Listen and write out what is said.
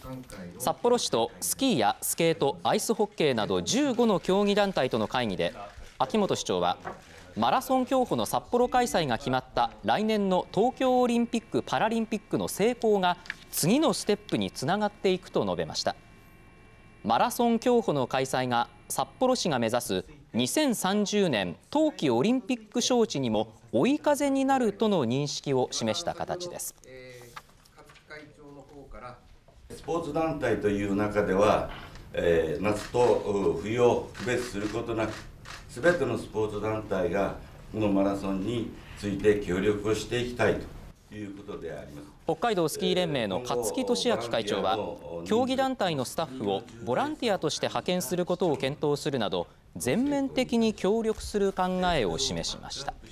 札幌市とスキーやスケート、アイスホッケーなど15の競技団体との会議で秋元市長はマラソン競歩の札幌開催が決まった来年の東京オリンピック・パラリンピックの成功が次のステップにつながっていくと述べました。マラソン競歩の開催が札幌市が目指す2030年冬季オリンピック招致にも追い風になるとの認識を示した形です。 スポーツ団体という中では、夏と冬を区別することなく、すべてのスポーツ団体がこのマラソンについて協力をしていきたいということであります。 北海道スキー連盟の勝木俊明会長は、競技団体のスタッフをボランティアとして派遣することを検討するなど、全面的に協力する考えを示しました。